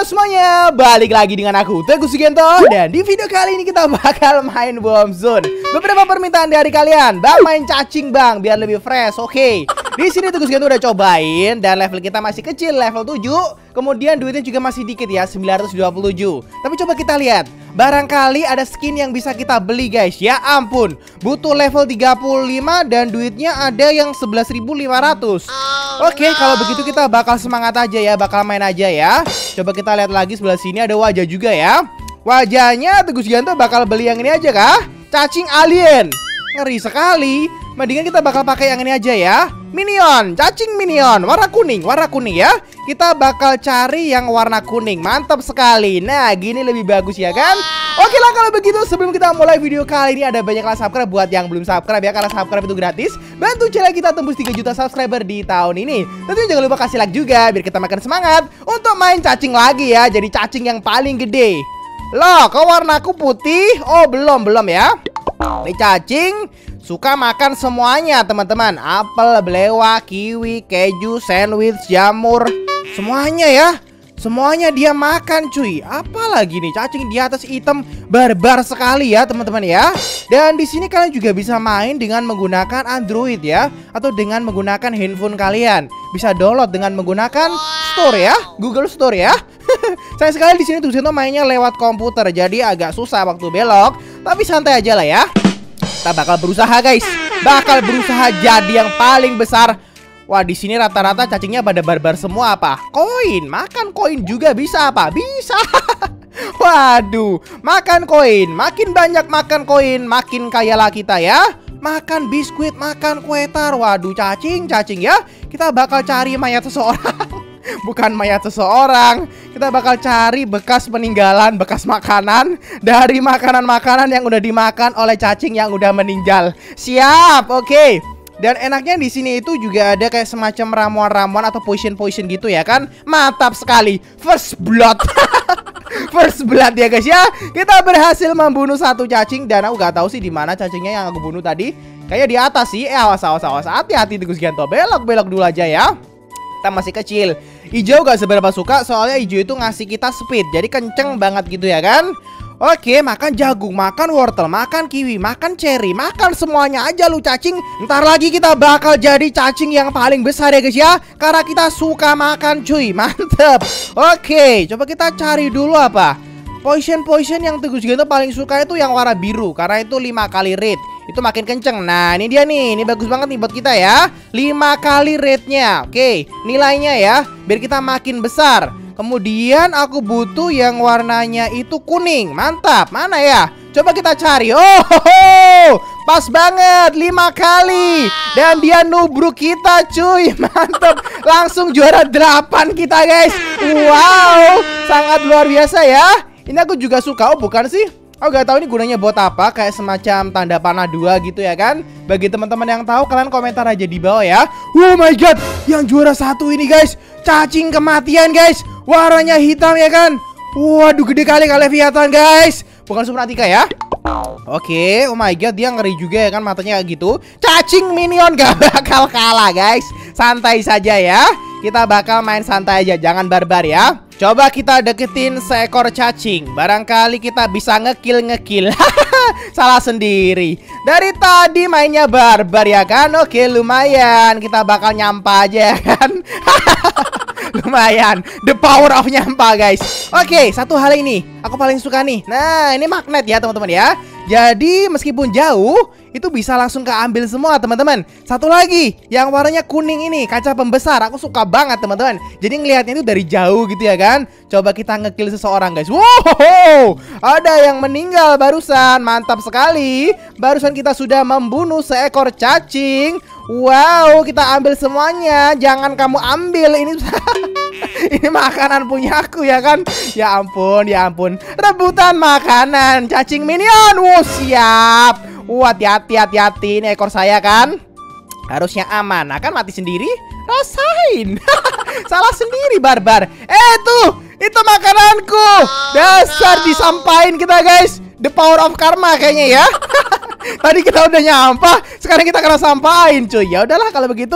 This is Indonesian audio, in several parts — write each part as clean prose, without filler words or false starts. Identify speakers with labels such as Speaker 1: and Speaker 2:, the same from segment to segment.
Speaker 1: semuanya, balik lagi dengan aku Teguh Sugianto. Dan di video kali ini kita bakal main Bomb Zone. Beberapa permintaan dari kalian, bang main cacing bang, biar lebih fresh. Oke, di sini Teguh Sugianto udah cobain. Dan level kita masih kecil, level 7. Kemudian duitnya juga masih dikit ya, 927. Tapi coba kita lihat, barangkali ada skin yang bisa kita beli guys. Ya ampun, butuh level 35 dan duitnya ada yang 11.500. Oke, kalau begitu kita bakal semangat aja ya, bakal main aja ya. Coba kita lihat lagi sebelah sini ada wajah juga ya. Wajahnya Teguh Sugianto bakal beli yang ini aja kah? Cacing alien. Ngeri sekali. Mendingan kita bakal pakai yang ini aja ya. Minion, cacing minion, warna kuning ya. Kita bakal cari yang warna kuning. Mantap sekali. Nah, gini lebih bagus ya kan? Oke lah kalau begitu, sebelum kita mulai video kali ini ada banyaklah subscribe buat yang belum subscribe ya, karena subscribe itu gratis. Bantu channel kita tembus 3 juta subscriber di tahun ini. Tentunya jangan lupa kasih like juga biar kita makin semangat untuk main cacing lagi ya. Jadi cacing yang paling gede. Loh, kok warnaku putih? Oh, belum ya. Ini cacing suka makan semuanya teman-teman. Apel, belewah, kiwi, keju, sandwich, jamur, semuanya ya. Semuanya dia makan cuy. Apalagi nih cacing di atas hitam, barbar sekali ya teman-teman ya. Dan di sini kalian juga bisa main dengan menggunakan Android ya, atau dengan menggunakan handphone kalian. Bisa download dengan menggunakan Store ya, Google Store ya. Saya sekali di sini tuh mainnya lewat komputer, jadi agak susah waktu belok. Tapi santai aja lah ya. Kita bakal berusaha guys, bakal berusaha jadi yang paling besar. Wah, di sini rata-rata cacingnya pada barbar semua apa? Koin, makan koin juga bisa apa? Bisa. Waduh, makan koin, makin banyak makan koin, makin kayalah kita ya. Makan biskuit, makan kue tar. Waduh, cacing ya. Kita bakal cari mayat seseorang. Bukan mayat seseorang, kita bakal cari bekas peninggalan, bekas makanan dari makanan-makanan yang udah dimakan oleh cacing yang udah meninggal. Siap, oke. Dan enaknya di sini itu juga ada kayak semacam ramuan-ramuan atau potion gitu ya kan. Mantap sekali. First blood. First blood ya guys ya. Kita berhasil membunuh satu cacing dan aku gak tahu sih di mana cacingnya yang aku bunuh tadi. Kayaknya di atas sih. Awas. Hati-hati Teguh Sugianto. Belok dulu aja ya. Kita masih kecil. Hijau gak seberapa suka, soalnya hijau itu ngasih kita speed, jadi kenceng banget gitu ya kan. Oke, makan jagung, makan wortel, makan kiwi, makan cherry, makan semuanya aja lu cacing. Ntar lagi kita bakal jadi cacing yang paling besar ya guys ya, karena kita suka makan cuy. Mantep. Oke, coba kita cari dulu apa potion yang Teguh Sugianto paling suka itu yang warna biru, karena itu 5 kali rate. Itu makin kenceng. Nah, ini dia nih. Ini bagus banget nih buat kita ya. 5 kali rate-nya. Oke, nilainya ya, biar kita makin besar. Kemudian aku butuh yang warnanya itu kuning. Mantap. Mana ya? Coba kita cari. Oh, pas banget 5 kali. Dan dia nubruk kita cuy. Mantap. Langsung juara 8 kita guys. Wow, sangat luar biasa ya. Ini aku juga suka. Oh, bukan sih? Aku gak tahu ini gunanya buat apa, kayak semacam tanda panah 2 gitu ya kan. Bagi teman-teman yang tahu, kalian komentar aja di bawah ya. Oh my god, yang juara 1 ini guys, cacing kematian guys. Warnanya hitam ya kan. Waduh, gede kali kelihatan guys. Bukan Subnautica ya. Oke, oh my god, dia ngeri juga ya kan, matanya kayak gitu. Cacing minion gak bakal kalah guys. Santai saja ya. Kita bakal main santai aja, jangan barbar ya. Coba kita deketin seekor cacing. Barangkali kita bisa ngekill. Salah sendiri. Dari tadi mainnya barbar ya kan. Oke, lumayan. Kita bakal nyampah aja ya kan. Lumayan. The power of nyampah guys. Oke, satu hal ini aku paling suka nih. Nah, ini magnet ya teman-teman ya. Jadi meskipun jauh, itu bisa langsung keambil semua teman-teman. Satu lagi, yang warnanya kuning ini, kaca pembesar. Aku suka banget teman-teman. Jadi ngelihatnya itu dari jauh gitu ya kan. Coba kita ngekill seseorang guys. Wow, ada yang meninggal barusan. Mantap sekali. Barusan kita sudah membunuh seekor cacing. Wow, kita ambil semuanya. Jangan kamu ambil ini. Ini makanan punya aku ya kan. Ya ampun. Rebutan makanan cacing minion. Wow, siap. Hati-hati. Ini ekor saya kan. Harusnya aman. Akan mati sendiri. Rasain. Salah sendiri barbar. Tuh, itu makananku. Dasar disampain kita guys. The power of karma kayaknya ya. Tadi kita udah nyampah, sekarang kita kena sampain cuy. Ya udahlah kalau begitu.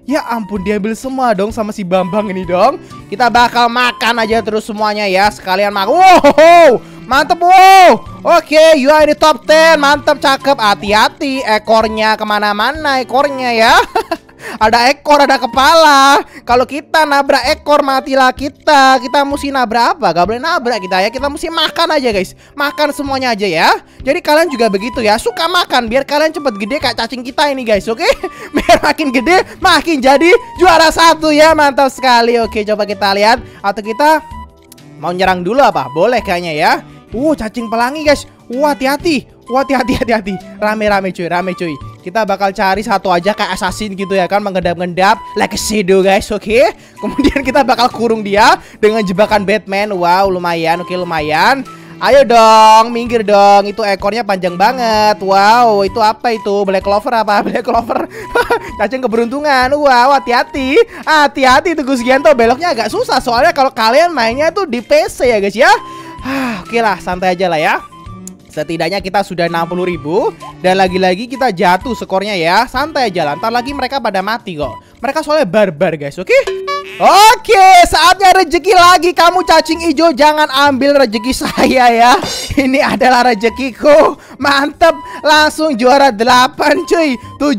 Speaker 1: Ya ampun, diambil semua dong sama si Bambang ini dong. Kita bakal makan aja terus semuanya ya. Sekalian makan. Wow, mantep wow. Oke, you are in the top 10. Mantep, cakep. Hati-hati, ekornya kemana-mana ekornya ya. Ada ekor, ada kepala. Kalau kita nabrak ekor, matilah kita. Kita mesti nabrak apa? Gak boleh nabrak kita ya. Kita mesti makan aja guys. Makan semuanya aja ya. Jadi kalian juga begitu ya. Suka makan biar kalian cepet gede kayak cacing kita ini guys. Oke? Biar makin gede, makin jadi juara 1 ya. Mantap sekali. Oke, coba kita lihat. Atau kita mau nyerang dulu apa? Boleh kayaknya ya. Cacing pelangi guys. Hati-hati. Hati-hati. Rame-rame cuy. Kita bakal cari satu aja kayak assassin gitu ya kan, mengendap-endap like a shadow guys. Oke. Kemudian kita bakal kurung dia dengan jebakan Batman. Wow, lumayan. Oke, lumayan. Ayo dong, minggir dong. Itu ekornya panjang banget. Wow, itu apa itu? Black Clover apa? Black Clover. Cacing keberuntungan. Wow, hati-hati. Hati-hati tuh Gus Gianto. Beloknya agak susah soalnya kalau kalian mainnya tuh di PC ya guys ya. Oke lah, santai aja lah ya. Setidaknya kita sudah 60.000. Dan lagi-lagi kita jatuh skornya ya. Santai aja lah, ntar lagi mereka pada mati kok. Mereka soalnya barbar guys, oke? Oke, saatnya rezeki lagi. Kamu cacing hijau jangan ambil rezeki saya ya. Ini adalah rezekiku. Mantep, langsung juara 8 cuy.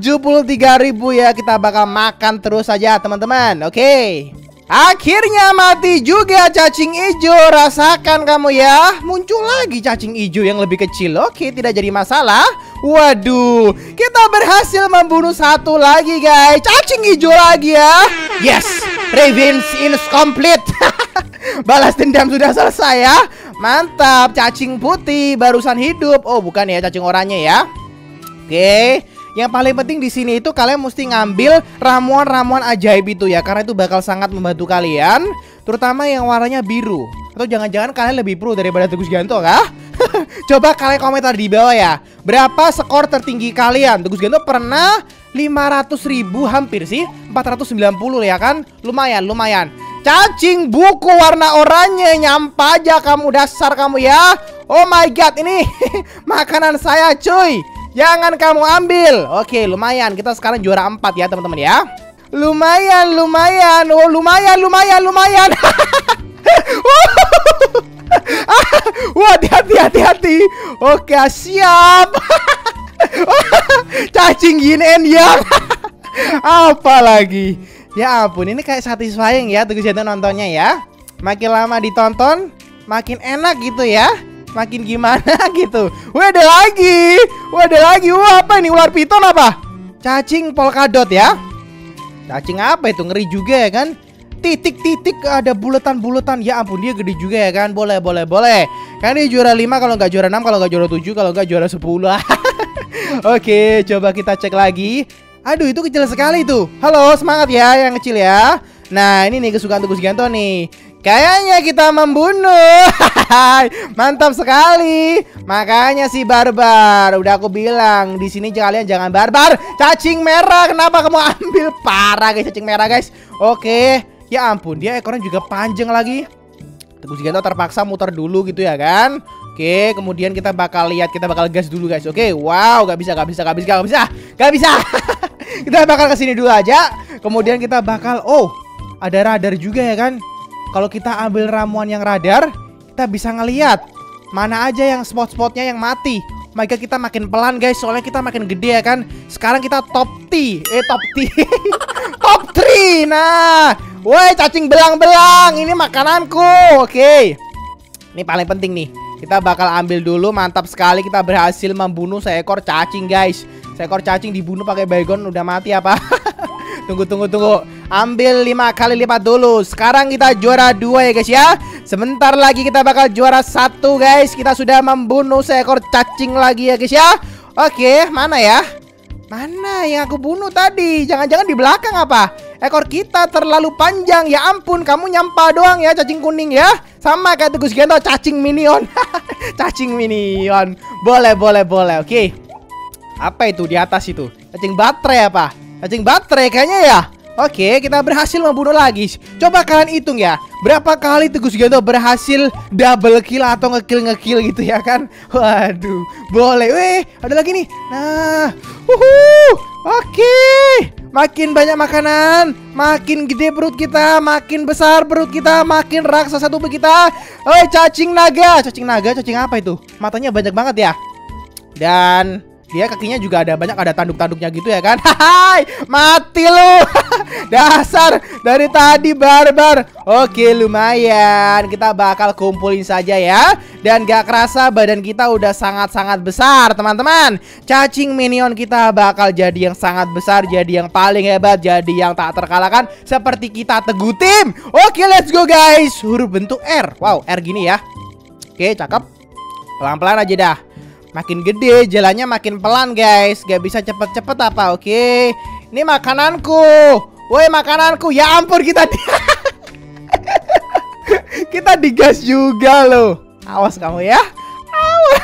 Speaker 1: 73.000 ya. Kita bakal makan terus saja teman-teman. Oke. Akhirnya mati juga cacing hijau. Rasakan kamu ya. Muncul lagi cacing hijau yang lebih kecil. Oke, tidak jadi masalah. Waduh, kita berhasil membunuh satu lagi guys. Cacing hijau lagi ya. Yes, revenge is complete. Balas dendam sudah selesai ya. Mantap, cacing putih barusan hidup. Oh, bukan ya, cacing oranye ya. Oke. Yang paling penting di sini itu kalian mesti ngambil ramuan-ramuan ajaib itu ya, karena itu bakal sangat membantu kalian, terutama yang warnanya biru. Atau jangan-jangan kalian lebih pro daripada Teguh Gianto kah? Coba kalian komentar di bawah ya. Berapa skor tertinggi kalian? Teguh Gianto pernah 500.000 hampir sih, 490 ya kan? Lumayan. Cacing buku warna oranye, nyampa aja kamu, dasar kamu ya. Oh my god, ini makanan saya cuy. Jangan kamu ambil. Oke, lumayan. Kita sekarang juara 4 ya teman-teman ya. Lumayan. Oh, lumayan. Wah, hati-hati. Oke, siap. Cacing yin and yang. Apa lagi? Ya ampun, ini kayak satisfying ya Teguh Gianto nontonnya ya. Makin lama ditonton, makin enak gitu ya. Makin gimana gitu. Wah, ada lagi. Wah, apa ini? Ular piton apa? Cacing polkadot ya. Cacing apa itu? Ngeri juga ya kan. Titik-titik ada bulatan-bulatan. Ya ampun, dia gede juga ya kan. Boleh. Kan dia juara 5 kalau nggak juara 6, kalau nggak juara 7, kalau nggak juara 10. Oke, coba kita cek lagi. Aduh, itu kecil sekali tuh. Halo, semangat ya yang kecil ya. Nah, ini nih kesukaan Teguh Gianto nih. Kayaknya kita membunuh. Mantap sekali. Makanya si barbar. Udah aku bilang di sini kalian jangan barbar. Cacing merah, kenapa kamu ambil? Parah guys, cacing merah guys. Oke. Ya ampun, dia ekornya juga panjang lagi. Teguh Gianto terpaksa muter dulu gitu ya kan. Oke, kemudian kita bakal lihat, kita bakal gas dulu guys. Oke, wow, gak bisa. Kita bakal kesini dulu aja. Kemudian kita bakal, ada radar juga ya kan. Kalau kita ambil ramuan yang radar, kita bisa ngeliat mana aja yang spot-spotnya yang mati. Maka kita makin pelan guys, soalnya kita makin gede ya kan. Sekarang kita top 3. Top 3. Nah, woi cacing belang-belang, ini makananku. Oke. Ini paling penting nih. Kita bakal ambil dulu, mantap sekali. Kita berhasil membunuh seekor cacing guys. Seekor cacing dibunuh pakai baygon, udah mati apa? Tunggu. Ambil 5 kali lipat dulu. Sekarang kita juara 2 ya guys ya. Sebentar lagi kita bakal juara 1 guys. Kita sudah membunuh seekor cacing lagi ya guys ya. Oke, mana ya? Mana yang aku bunuh tadi? Jangan-jangan di belakang apa? Ekor kita terlalu panjang. Ya ampun, kamu nyampah doang ya cacing kuning ya. Sama kayak Teguh Gianto, cacing minion. Cacing minion. Boleh. Oke. Apa itu di atas itu? Cacing baterai apa? Cacing baterai kayaknya ya. Oke, kita berhasil membunuh lagi. Coba kalian hitung ya, berapa kali Teguh Gianto berhasil double kill atau ngekill gitu ya kan. Waduh, boleh. Ada lagi nih. Nah, Oke, makin banyak makanan, makin gede perut kita, makin besar perut kita, makin raksasa tubuh kita. Oh, cacing naga, cacing apa itu? Matanya banyak banget ya. Dan dia kakinya juga ada banyak, ada tanduk-tanduknya gitu ya kan. Hai, mati lu. Dasar dari tadi barbar. Oke, lumayan. Kita bakal kumpulin saja ya. Dan gak kerasa badan kita udah sangat-sangat besar, teman-teman. Cacing minion kita bakal jadi yang sangat besar, jadi yang paling hebat, jadi yang tak terkalahkan, seperti kita Teguh Tim. Oke, let's go guys. Huruf bentuk R. Wow, R gini ya. Oke, cakep. Pelan-pelan aja dah. Makin gede, jalannya makin pelan guys. Gak bisa cepet-cepet apa, oke. Ini makananku. Woi, makananku. Ya ampun, kita kita digas juga loh. Awas kamu ya. Awas.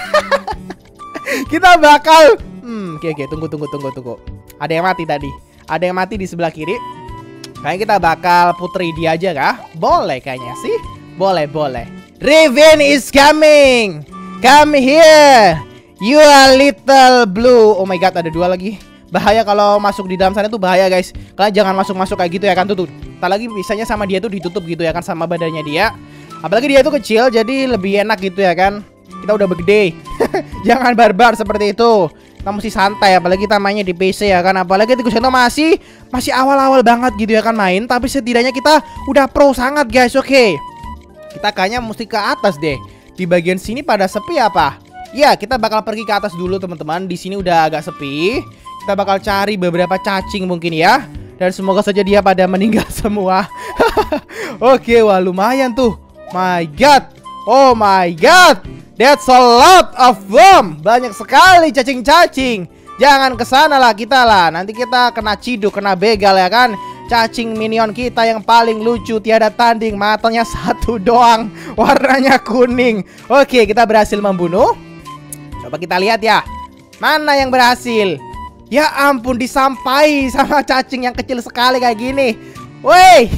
Speaker 1: Kita bakal oke, tunggu. Ada yang mati tadi. Ada yang mati di sebelah kiri. Kayaknya kita bakal putri dia aja kah? Boleh kayaknya sih. Boleh. Raven is coming. Come here. You are little blue. Oh my god, ada dua lagi. Bahaya kalau masuk di dalam sana tuh bahaya guys. Kalian jangan masuk kayak gitu ya kan. Tuh. Tak lagi bisanya sama dia tuh ditutup gitu ya kan, sama badannya dia. Apalagi dia tuh kecil, jadi lebih enak gitu ya kan. Kita udah begede. Jangan barbar seperti itu. Kita mesti santai, apalagi kita mainnya di PC ya kan. Apalagi Teguh Sento masih awal-awal banget gitu ya kan main. Tapi setidaknya kita udah pro sangat guys. Oke. Kita kayaknya mesti ke atas deh. Di bagian sini pada sepi apa? Ya, kita bakal pergi ke atas dulu teman-teman. Di sini udah agak sepi. Kita bakal cari beberapa cacing mungkin ya. Dan semoga saja dia pada meninggal semua. Oke, wah lumayan tuh. My god. Oh my god. That's a lot of them. Banyak sekali cacing-cacing. Jangan kesana lah kita lah. Nanti kita kena ciduk, kena begal ya kan. Cacing minion kita yang paling lucu, tiada tanding. Matanya satu doang, warnanya kuning. Oke, kita berhasil membunuh. Coba kita lihat ya. Mana yang berhasil? Ya ampun, disampai sama cacing yang kecil sekali kayak gini. Woi.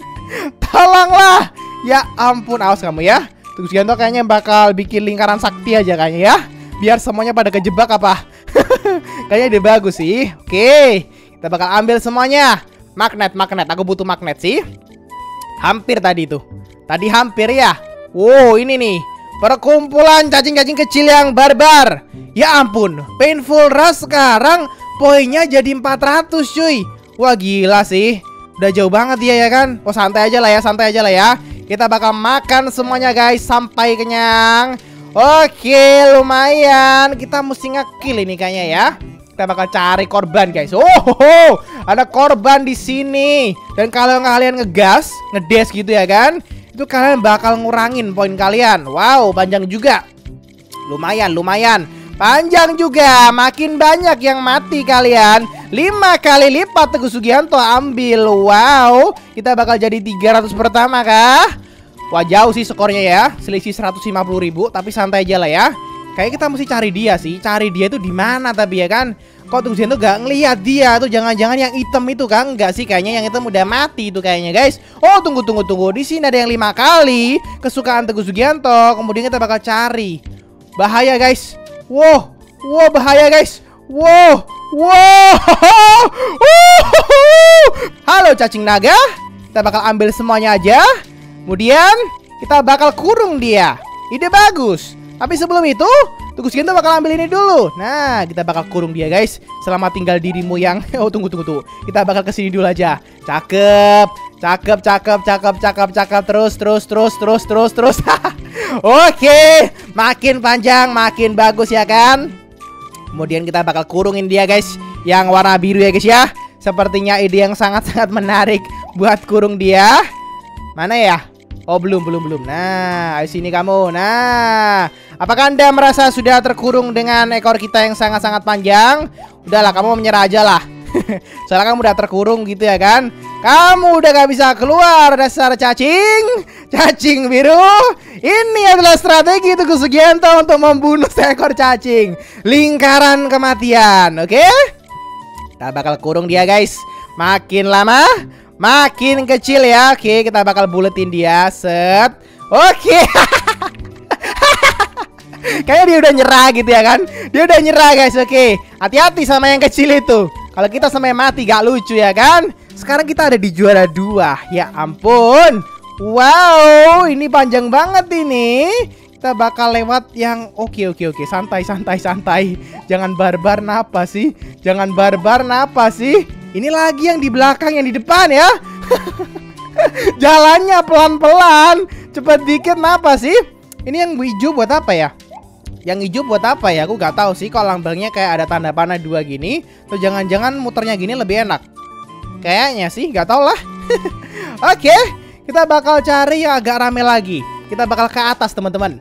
Speaker 1: Tolonglah. Ya ampun, awas kamu ya. Teguh Sugento kayaknya bakal bikin lingkaran sakti aja kayaknya ya. Biar semuanya pada kejebak apa. Kayaknya ide bagus sih. Oke, kita bakal ambil semuanya. Magnet. Aku butuh magnet sih. Hampir tadi tuh. Tadi hampir ya. Wow, ini nih. Perkumpulan cacing-cacing kecil yang barbar. Ya ampun, Painful Rush sekarang poinnya jadi 400 cuy. Wah gila sih. Udah jauh banget dia ya kan. Oh santai aja lah ya. Kita bakal makan semuanya guys sampai kenyang. Oke, lumayan. Kita mesti ngekill ini kayaknya ya. Kita bakal cari korban guys. Oh, ada korban di sini. Dan kalau kalian ngegas, ngedes gitu ya kan, itu kalian bakal ngurangin poin kalian. Wow, panjang juga. Lumayan. Panjang juga. Makin banyak yang mati kalian, 5 kali lipat Teguh Sugento ambil. Wow, kita bakal jadi 300 pertama kah? Wah, jauh sih skornya ya. Selisih 150.000, tapi santai aja lah ya. Kayak kita mesti cari dia sih. Cari dia itu di mana tapi ya kan? Kok Teguh Sugento gak ngelihat dia tuh? Jangan-jangan yang hitam itu kan? Enggak sih, kayaknya yang hitam udah mati itu kayaknya guys. Oh, tunggu. Di sini ada yang 5 kali kesukaan Teguh Sugento. Kemudian kita bakal cari. Bahaya guys. Wow, bahaya guys. Wow. Halo cacing naga. Kita bakal ambil semuanya aja. Kemudian kita bakal kurung dia. Ide bagus. Tapi sebelum itu, Teguh Sugento bakal ambil ini dulu. Nah, kita bakal kurung dia guys. Selamat tinggal dirimu yang... Oh, tunggu. Kita bakal kesini dulu aja. Cakep. Terus. Oke. Makin panjang, makin bagus ya kan. Kemudian kita bakal kurungin dia guys, yang warna biru ya guys ya. Sepertinya ide yang sangat-sangat menarik buat kurung dia. Mana ya? Oh, belum. Nah, di sini kamu. Nah, apakah Anda merasa sudah terkurung dengan ekor kita yang sangat-sangat panjang? Udahlah, kamu menyerah aja lah. Soalnya kamu udah terkurung gitu ya kan. Kamu udah gak bisa keluar, dasar cacing biru. Ini adalah strategi Teguh Sugento untuk membunuh seekor cacing. Lingkaran kematian. Oke? Kita bakal kurung dia guys. Makin lama makin kecil ya. Oke, kita bakal buletin dia. Set. Oke. Kayaknya dia udah nyerah gitu ya kan. Dia udah nyerah guys. Oke, hati-hati sama yang kecil itu. Kalau kita sampai mati gak lucu ya kan? Sekarang kita ada di juara 2. Ya ampun. Wow, ini panjang banget ini. Kita bakal lewat yang oke. Santai. Jangan barbar napa sih? Ini lagi yang di belakang, yang di depan ya. Jalannya pelan-pelan. Cepet dikit napa sih? Ini yang hijau buat apa ya? Aku gak tahu sih. Kalau lambangnya kayak ada tanda panah 2 gini. Atau jangan-jangan muternya gini lebih enak. Kayaknya sih, gak tau lah. Oke, kita bakal cari yang agak rame lagi. Kita bakal ke atas teman-teman.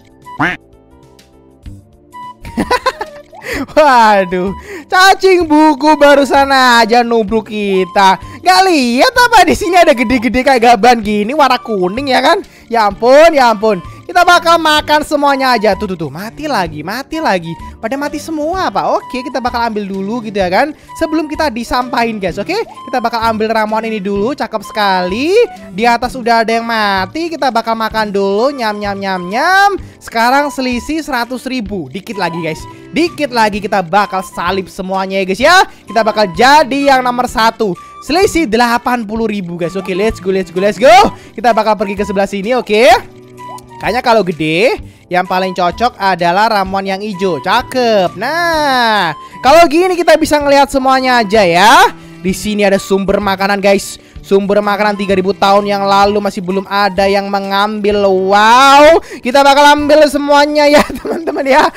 Speaker 1: Waduh, cacing buku barusan aja nubruk kita. Gak lihat apa di sini ada gede-gede kayak gaban gini warna kuning ya kan? Ya ampun. Kita bakal makan semuanya aja. Tuh, mati lagi. Pada mati semua Pak. Oke, kita bakal ambil dulu gitu ya kan. Sebelum kita disampahin guys, oke? Kita bakal ambil ramuan ini dulu, cakep sekali. Di atas udah ada yang mati. Kita bakal makan dulu, nyam. Sekarang selisih 100.000. Dikit lagi guys. Kita bakal salib semuanya ya guys ya. Kita bakal jadi yang nomor 1. Selisih 80.000 guys. Oke, let's go. Kita bakal pergi ke sebelah sini, oke? Kayaknya kalau gede, yang paling cocok adalah ramuan yang hijau. Cakep. Nah, kalau gini kita bisa ngelihat semuanya aja ya. Di sini ada sumber makanan guys. Sumber makanan 3000 tahun yang lalu masih belum ada yang mengambil. Wow, kita bakal ambil semuanya ya teman-teman ya.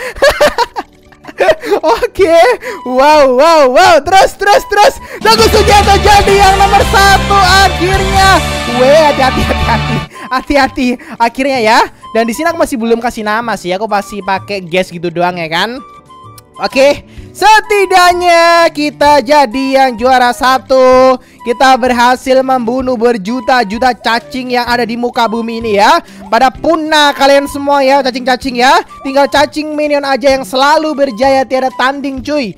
Speaker 1: Oke. Wow. Terus. Teguh Sugianto jadi yang nomor 1 akhirnya. Hati-hati akhirnya ya. Dan di sini aku masih belum kasih nama sih. Aku masih pakai guess gitu doang ya kan. Oke, setidaknya kita jadi yang juara 1. Kita berhasil membunuh berjuta-juta cacing yang ada di muka bumi ini ya. Pada punah kalian semua ya, cacing-cacing ya. Tinggal cacing minion aja yang selalu berjaya, tiada tanding cuy.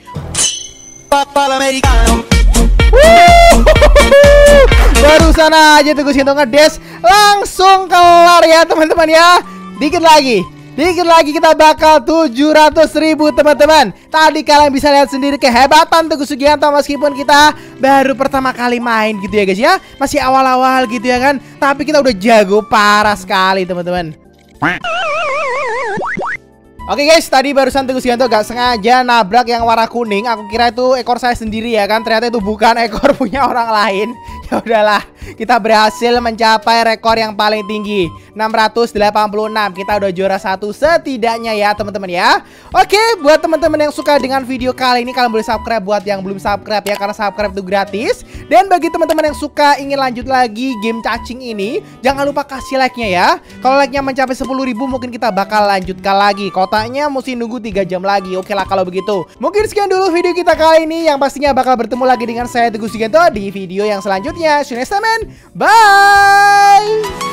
Speaker 1: Barusan aja Teguh Sugianto ngedes, langsung kelar ya teman-teman ya. Dikit lagi kita bakal 700.000 teman-teman. Tadi kalian bisa lihat sendiri kehebatan Teguh Sugianto meskipun kita baru pertama kali main gitu ya guys ya. Masih awal-awal gitu ya kan. Tapi kita udah jago parah sekali teman-teman. Oke guys, tadi barusan Teguh Sugianto gak sengaja nabrak yang warna kuning. Aku kira itu ekor saya sendiri ya kan. Ternyata itu bukan ekor punya orang lain. Ya udahlah, kita berhasil mencapai rekor yang paling tinggi 686. Kita udah juara 1 setidaknya ya teman-teman ya. Oke, buat teman-teman yang suka dengan video kali ini, kalian boleh subscribe buat yang belum subscribe ya, karena subscribe itu gratis. Dan bagi teman-teman yang suka ingin lanjut lagi game cacing ini, jangan lupa kasih like-nya ya. Kalau like-nya mencapai 10.000 mungkin kita bakal lanjutkan lagi. Kotaknya mesti nunggu 3 jam lagi. Oke lah kalau begitu. Mungkin sekian dulu video kita kali ini, yang pastinya bakal bertemu lagi dengan saya Teguh Sugianto di video yang selanjutnya. See you next time, man. Bye.